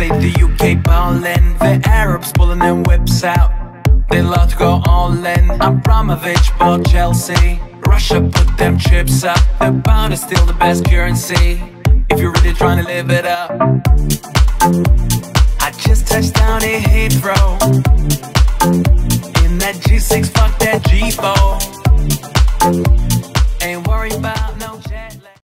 the UK ballin', the Arabs pulling their whips out. They love to go all in. Abramovich bought Chelsea. Russia put them chips up. The pound is still the best currency, if you're really trying to live it up. I just touched down in Heathrow, in that G6, fuck that G4.